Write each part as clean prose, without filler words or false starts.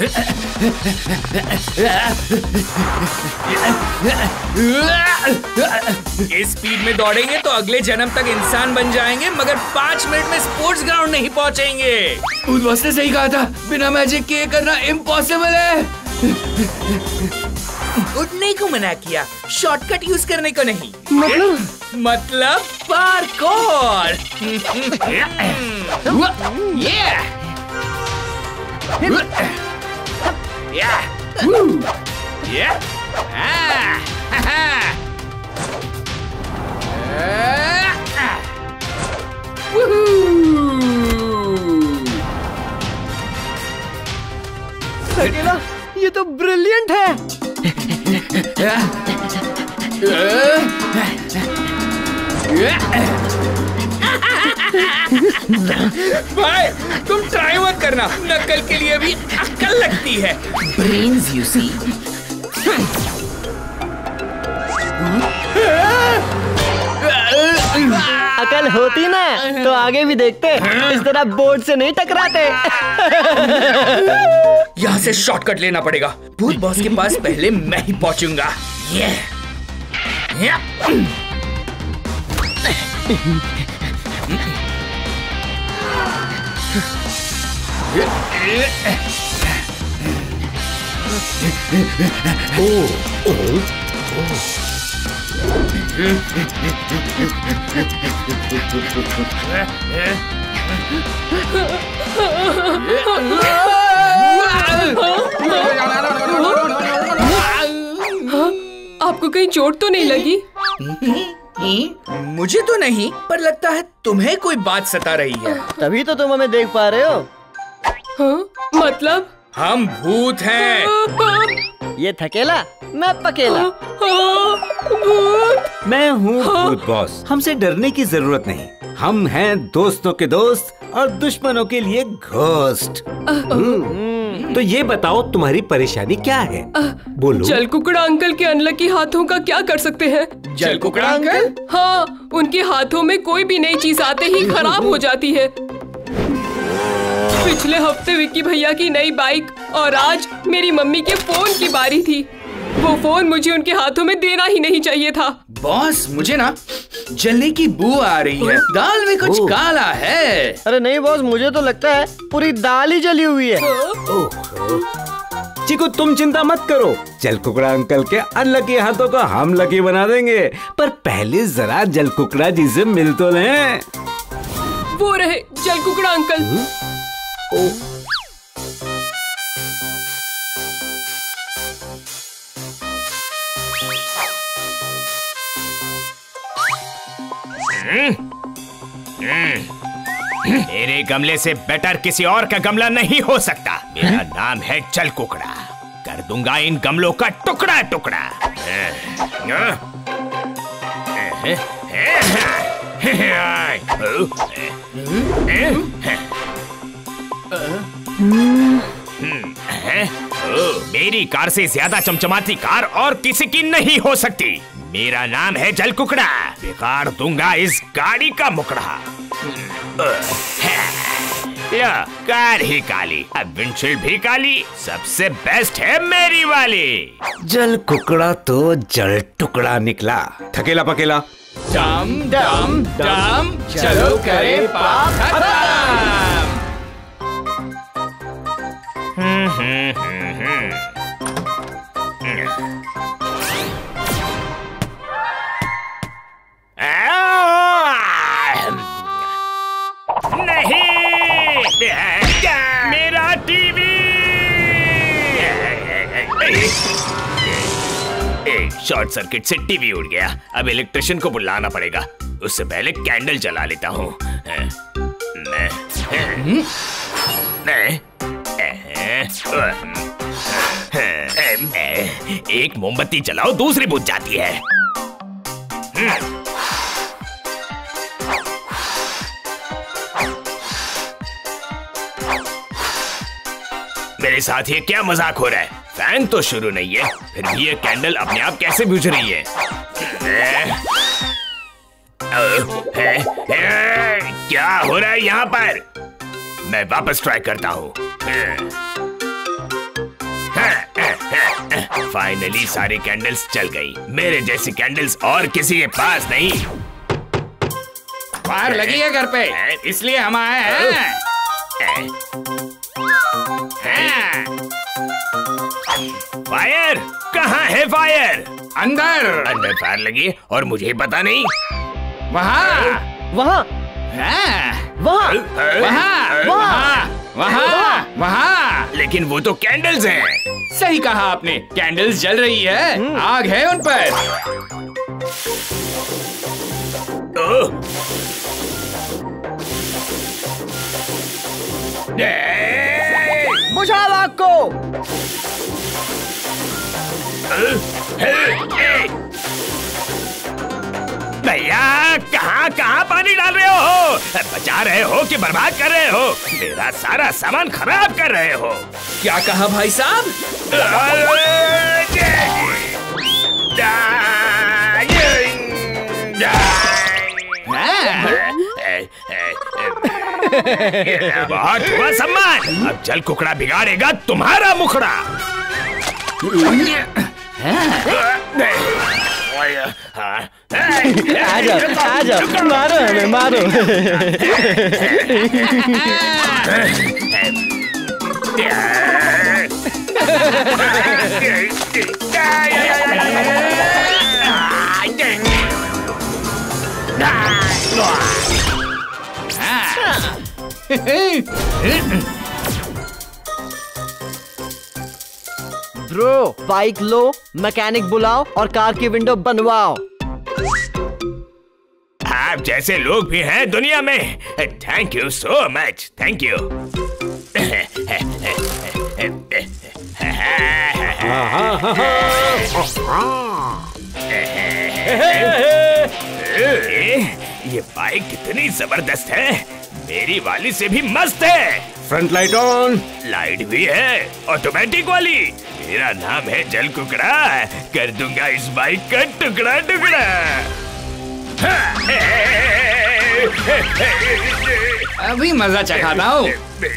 इस स्पीड में दौड़ेंगे तो अगले जन्म तक इंसान बन जाएंगे, मगर 5 मिनट में स्पोर्ट्स ग्राउंड नहीं पहुंचेंगे। भूत बॉस ने सही कहा था, बिना मैजिक के करना इम्पॉसिबल है। उड़ने को मना किया, शॉर्टकट यूज करने को नहीं। मतलब पार्कोर। अकेला, ये तो ब्रिलियंट है। भाई तुम ट्राई मत करना, नकल के लिए भी अक्ल लगती है। Brains you see. अकल होती ना तो आगे भी देखते, इस तरह बोर्ड से नहीं टकराते। यहाँ से शॉर्टकट लेना पड़ेगा। भूत बॉस के पास पहले मैं ही पहुंचूंगा। आपको कहीं चोट तो नहीं लगी? मुझे तो नहीं, पर लगता है तुम्हें कोई बात सता रही है। तभी तो तुम हमें देख पा रहे हो। हाँ? मतलब हम भूत हैं। ये थकेला, मैं पकेला। भूत? मैं हूँ भूत बॉस, हमसे डरने की जरूरत नहीं। हम हैं दोस्तों के दोस्त और दुश्मनों के लिए घोस्ट। तो ये बताओ तुम्हारी परेशानी क्या है? बोलो। जल कुकड़ा अंकल के अनलकी हाथों का क्या कर सकते हैं? जल कुकड़ा अंकल? हाँ, उनके हाथों में कोई भी नई चीज आते ही खराब हो जाती है। पिछले हफ्ते विक्की भैया की नई बाइक और आज मेरी मम्मी के फोन की बारी थी। वो फोन मुझे उनके हाथों में देना ही नहीं चाहिए था। बॉस, मुझे ना जलने की बू आ रही है। दाल में कुछ काला है। अरे नहीं बॉस, मुझे तो लगता है पूरी दाल ही जली हुई है। चिकू तुम चिंता मत करो, जल कुकड़ा अंकल के अनलकी हाथों को हम लकी बना देंगे। पर पहले जरा जल कुकड़ा जी से मिल तो लें। वो रहे जल कुकड़ा अंकल। मेरे गमले से बेटर किसी और का गमला नहीं हो सकता। मेरा नाम है जल कुकड़ा। कर दूंगा इन गमलों का टुकड़ा टुकड़ा। मेरी कार से ज्यादा चमचमाती कार और किसी की नहीं हो सकती। मेरा नाम है जल कुकड़ा। बिगाड़ दूंगा इस गाड़ी का मुकड़ा। लो, कार ही काली, अब विंडशील्ड भी काली। सबसे बेस्ट है मेरी वाली। जल कुकड़ा तो जल टुकड़ा निकला। थकेला पकेला। डम डम डम, चलो करे पाप खत्म। नहीं, मेरा टीवी। शॉर्ट सर्किट से टीवी उड़ गया। अब इलेक्ट्रिशियन को बुलाना पड़ेगा। उससे पहले कैंडल जला लेता हूँ। एक मोमबत्ती जलाओ, दूसरी बुझ जाती है। मेरे साथ ये क्या मजाक हो रहा है? फैन तो शुरू नहीं है, फिर भी ये कैंडल अपने आप कैसे बुझ रही है? क्या हो रहा है यहाँ पर? मैं वापस ट्राई करता हूँ। फाइनली सारी कैंडल्स जल गई। मेरे जैसी कैंडल्स और किसी के पास नहीं। फायर लगी है घर पे, इसलिए हम आए हैं। फायर कहाँ है? फायर अंदर अंदर फायर लगी और मुझे पता नहीं। वहाँ वहाँ वहाँ वहाँ वहाँ वहाँ। लेकिन वो तो कैंडल्स हैं। सही कहा आपने, कैंडल्स जल रही है, आग है उन पर। बुझाओ आग को। भैया कहाँ कहाँ पानी डाल रहे हो? बचा रहे हो कि बर्बाद कर रहे हो? मेरा सारा सामान खराब कर रहे हो। क्या कहा भाई साहब? बहुत हुआ सम्मान। अब जल कुकड़ा बिगाड़ेगा तुम्हारा मुखड़ा। आजा, मारो हमें, मारो। ब्रो, बाइक लो, मैकेनिक बुलाओ और कार की विंडो बनवाओ। आप जैसे लोग भी हैं दुनिया में। Thank you so much, thank you. ये बाइक कितनी जबरदस्त है, मेरी वाली से भी मस्त है। Front light on. लाइट भी है, ऑटोमेटिक वाली। मेरा नाम है जल कुकड़ा, कर दूंगा इस बाइक का टुकड़ा टुकड़ा। अभी मजा चखाता हूँ।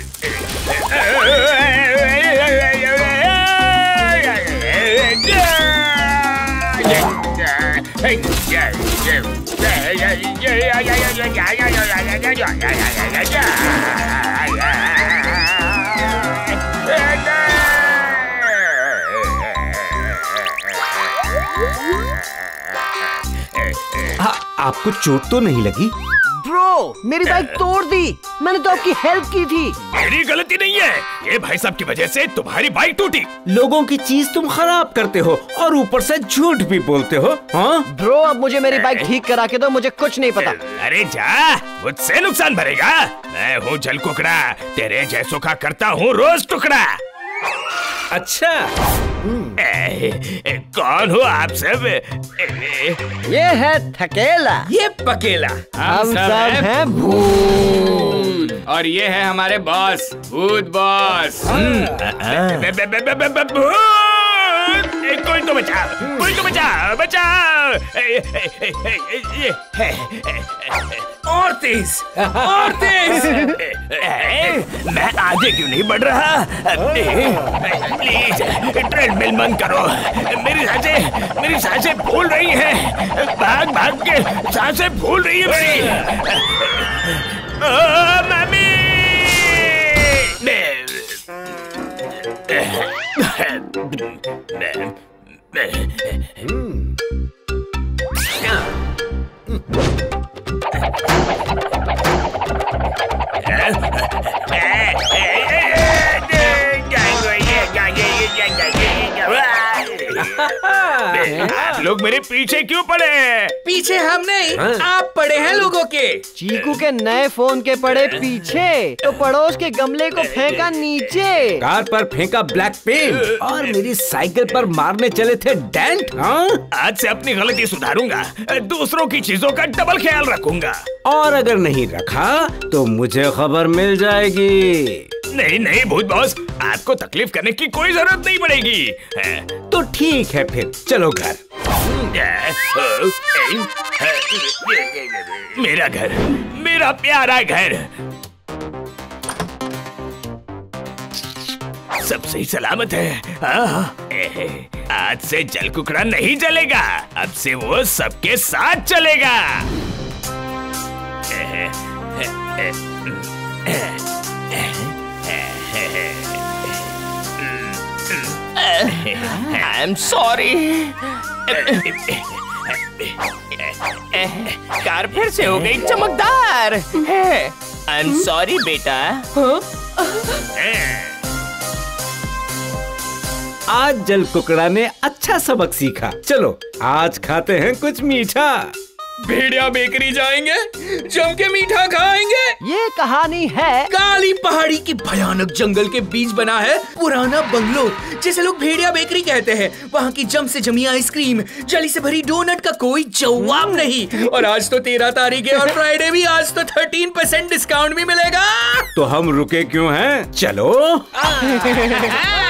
आपको चोट तो नहीं लगी? ब्रो, मेरी बाइक तोड़ दी। मैंने तो आपकी हेल्प की थी। मेरी गलती नहीं है, ये भाई साहब की वजह से तुम्हारी बाइक टूटी। लोगों की चीज तुम खराब करते हो और ऊपर से झूठ भी बोलते हो। हाँ ब्रो, अब मुझे मेरी बाइक ठीक करा के दो, मुझे कुछ नहीं पता। अरे जा, मुझसे नुकसान भरेगा। मैं हूँ जल कुकड़ा, तेरे जैसों का करता हूँ रोज टुकड़ा। अच्छा, कौन हो आप सब? ये है थकेला, ये पकेला। हम सब हैं भूत। और ये है हमारे बॉस, भूत बॉस। कोई तो बचाओ, कोई तो बचाओ, बचाओ। और तेज, और तेज। मैं आगे क्यों नहीं बढ़ रहा? प्लीज ट्रेडमिल बंद करो। मेरी सांसें फूल रही हैं। भाग भाग के सांसें फूल रही है मेरी। मम्मी! आप लोग मेरे पीछे क्यों पड़े? पीछे हम नहीं, आप पड़े हैं लोगों के। चीकू के नए फोन के पड़े पीछे, तो पड़ोस के गमले को फेंका नीचे। कार पर फेंका ब्लैक पेंट और मेरी साइकिल पर मारने चले थे डेंट। हाँ, आज से अपनी गलती सुधारूंगा, दूसरों की चीजों का डबल ख्याल रखूंगा। और अगर नहीं रखा तो मुझे खबर मिल जाएगी। नहीं नहीं भूत बॉस, आपको तकलीफ करने की कोई जरूरत नहीं पड़ेगी। तो ठीक है, फिर चलो घर। मेरा घर, मेरा प्यारा घर। सब सही सलामत है। आज से जल कुकड़ा नहीं जलेगा, अब से वो सबके साथ चलेगा। I am sorry. कार फिर से हो गई चमकदार। आई एम सॉरी बेटा। आज जल कुकड़ा ने अच्छा सबक सीखा। चलो आज खाते हैं कुछ मीठा। भेड़िया बेकरी जाएंगे, जम के मीठा खाएंगे। ये कहानी है काली पहाड़ी की भयानक जंगल के बीच बना है पुराना बंगलो, जिसे लोग भेड़िया बेकरी कहते हैं। वहाँ की जम से जमी आइसक्रीम, जली से भरी डोनट का कोई जवाब नहीं। और आज तो 13 तारीख है और फ्राइडे भी, आज तो 13% डिस्काउंट भी मिलेगा। तो हम रुके क्यों हैं? चलो।